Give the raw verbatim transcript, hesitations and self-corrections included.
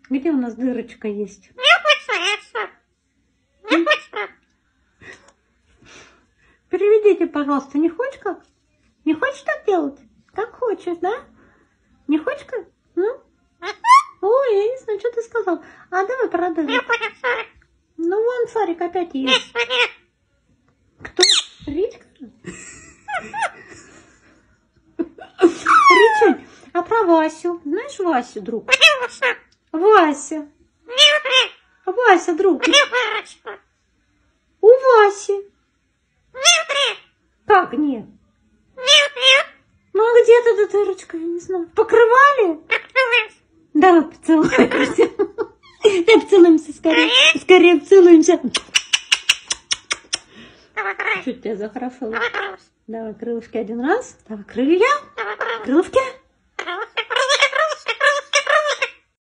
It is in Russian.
Где у нас дырочка есть? Переведите, пожалуйста, не хочешь как? Не хочешь так делать? Как хочешь, да? Не хочешь как? Ну? Ой, я не знаю, что ты сказал. А давай про дыру. Ну, вон Сарик опять есть. Кто? Ритка? Ричард, а про Васю? Знаешь Васю, друг? Вася. Вася, друг. У Васи. Как нет? Ну, а где эта дырочка? Я не знаю. Покрывали? Давай поцелуемся. Давай поцелуемся скорее. Скорее поцелуемся. Чуть тебя захорошило. Давай крылышки один раз. Давай крылья. Крылышки.